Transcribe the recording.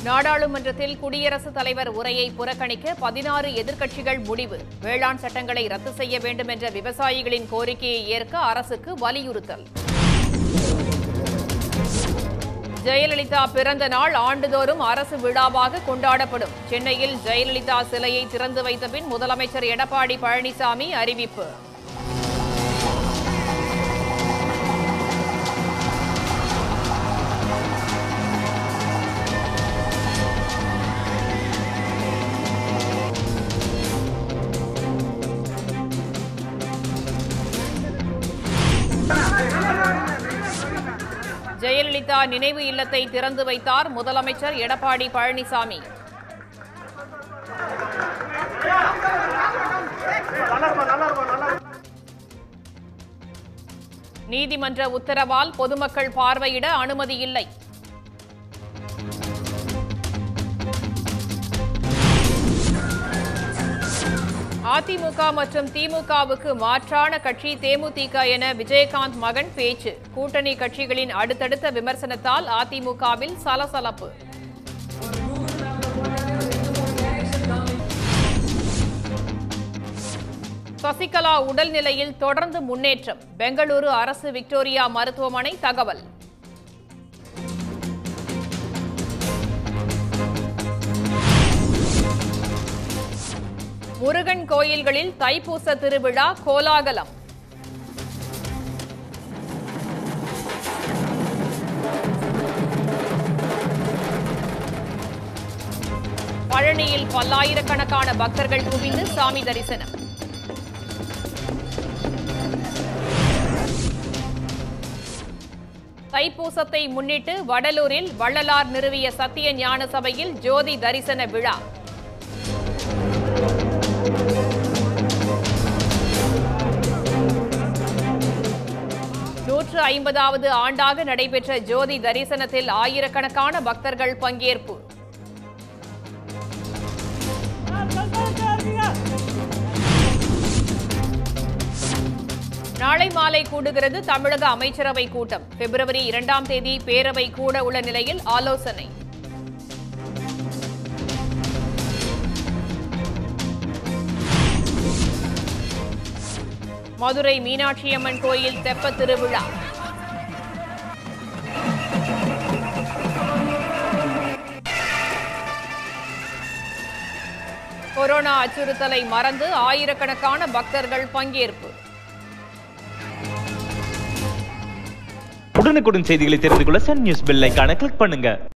நாடாளுமன்றத்தில் குடியரசுத் தலைவர் உரையை புறக்கணிக்க 16 எதிர்க்கட்சிகள் முடிவு. வேளாண் சட்டங்களை ரத்து செய்ய வேண்டும் என்ற விவசாயிகளின் கோரிக்கையை ஏற்க அரசுக்கு வலியுறுத்தல். ஜெயலலிதா பிறந்த நாள் ஆண்டுதோறும் அரசு விழாவாக கொண்டாடப்படும். சென்னையில் ஜெயலலிதா சிலையை திறந்து வைத்த பின் முதலமைச்சர் எடப்பாடி பழனிசாமி அறிவிப்பு. ஜெயலலிதா நினைவு இல்லத்தை திறந்து வைத்தார் முதலமைச்சர் எடப்பாடி பழனிசாமி. நீதிமன்ற உத்தரவால் பொதுமக்கள் பார்வையிட அனுமதி இல்லை. அதிமுக மற்றும் திமுகவுக்கு மாற்றான கட்சி தேமுதிக என விஜயகாந்த் மகன் பேச்சு. கூட்டணி கட்சிகளின் அடுத்தடுத்த விமர்சனத்தால் அதிமுகவில் சலசலப்பு. சசிகலா உடல்நிலையில் தொடர்ந்து முன்னேற்றம். பெங்களூரு அரசு விக்டோரியா மருத்துவமனை தகவல். முருகன் கோயில்களில் தைப்பூச திருவிழா கோலாகலம். பழனியில் பல்லாயிரக்கணக்கான பக்தர்கள் குவிந்து சாமி தரிசனம். தைப்பூசத்தை முன்னிட்டு வடலூரில் வள்ளலார் நிறுவிய சத்திய ஞான சபையில் ஜோதி தரிசன விழா. 150வது ஆண்டாக நடைபெற்ற ஜோதி தரிசனத்தில் ஆயிரக்கணக்கான பக்தர்கள் பங்கேற்பு. நாளை மாலை கூடுகிறது தமிழக அமைச்சரவை கூட்டம். பிப்ரவரி 2ஆம் தேதி பேரவை கூட உள்ள நிலையில் ஆலோசனை. மதுரை மீனாட்சியம்மன் கோயில் தெப்ப திருவிழா. கொரோனா அச்சுறுத்தலை மறந்து ஆயிரக்கணக்கான பக்தர்கள் பங்கேற்பு. உடனுக்குடன் செய்திகளை தெரிந்து கொள்ள சன் நியூஸ் பெல் ஐகானை கிளிக் பண்ணுங்க.